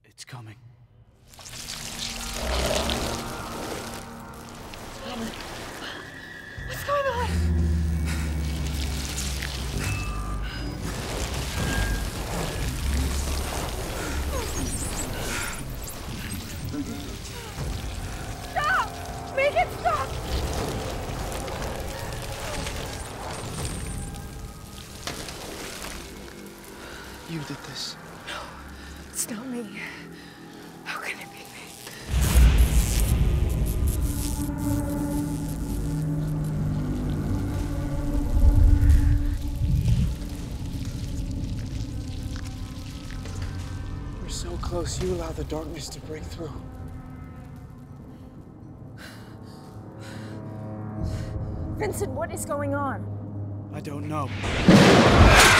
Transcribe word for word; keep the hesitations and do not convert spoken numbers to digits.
It's coming. What's going on? Stop! Make it stop! You did this. No, it's not me. How can it be me? We're so close, you allow the darkness to break through. Vincent, what is going on? I don't know.